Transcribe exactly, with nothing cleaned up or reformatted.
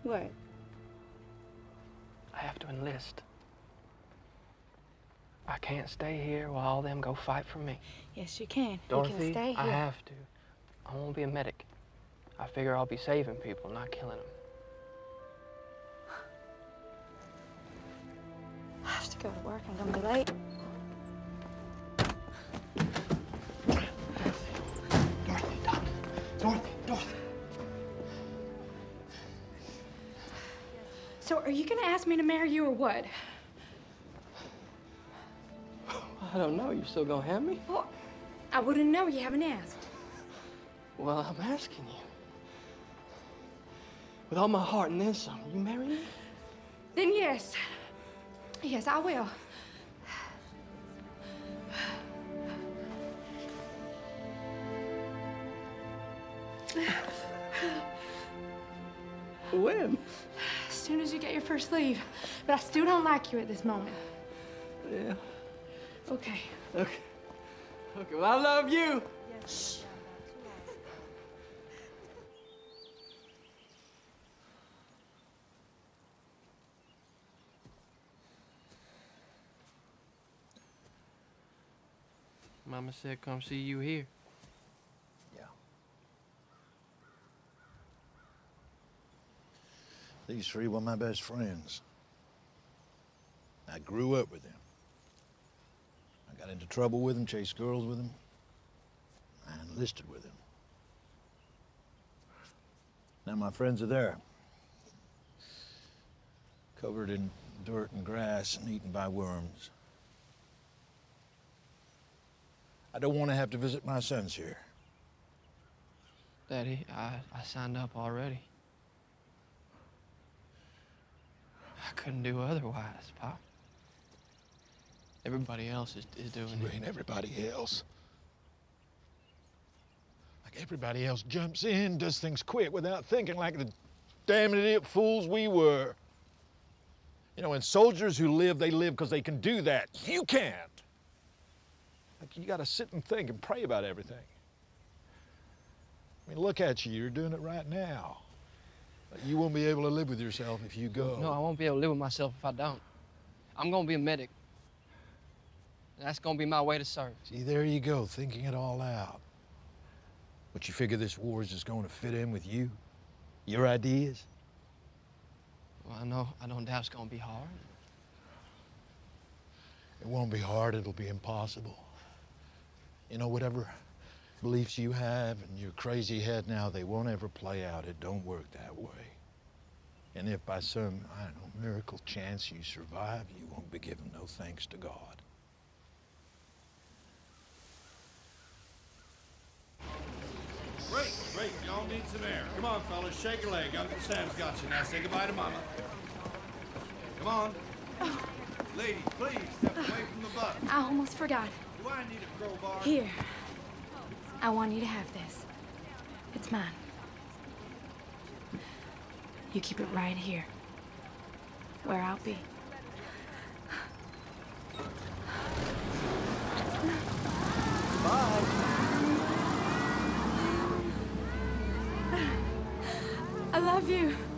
What? I have to enlist. I can't stay here while all them go fight for me. Yes, you can. Dorothy, you can stay here. I have to. I won't be a medic. I figure I'll be saving people, not killing them. I have to go to work. I'm gonna be late. Dorothy, Dorothy, Dorothy, Dorothy. So, are you gonna ask me to marry you or what? I don't know. You still gonna have me? Well, I wouldn't know. You haven't asked. Well, I'm asking you. With all my heart and then some, you marry me? Then yes. Yes, I will. When? As soon as you get your first leave. But I still don't like you at this moment. Yeah. Okay. Okay. Okay, well, I love you. Shh. Mama said come see you here. Yeah. These three were my best friends. I grew up with them. I got into trouble with them, chased girls with them. I enlisted with them. Now my friends are there. Covered in dirt and grass and eaten by worms. I don't want to have to visit my sons here. Daddy, I, I signed up already. I couldn't do otherwise, Pop. Everybody else is, is doing You it. ain't everybody else. Like everybody else jumps in, does things quick without thinking like the damn idiot fools we were. You know, and soldiers who live, they live because they can do that. You can't. Like, you gotta sit and think and pray about everything. I mean, look at you, you're doing it right now. You won't be able to live with yourself if you go. No, I won't be able to live with myself if I don't. I'm gonna be a medic. And that's gonna be my way to serve. See, there you go, thinking it all out. But you figure this war is just going to fit in with you? Your ideas? Well, I know, I don't doubt it's gonna be hard. It won't be hard, it'll be impossible. You know, whatever beliefs you have in your crazy head now, they won't ever play out. It don't work that way. And if by some, I don't know, miracle chance you survive, you won't be giving no thanks to God. Great, great. Y'all need some air. Come on, fellas, shake a leg. Uncle Sam's got you. Now say goodbye to Mama. Come on. Oh. Ladies, please, step away from the bus. I almost forgot. Do I need a crowbar? Here. I want you to have this. It's mine. You keep it right here. Where I'll be. Bye. I love you.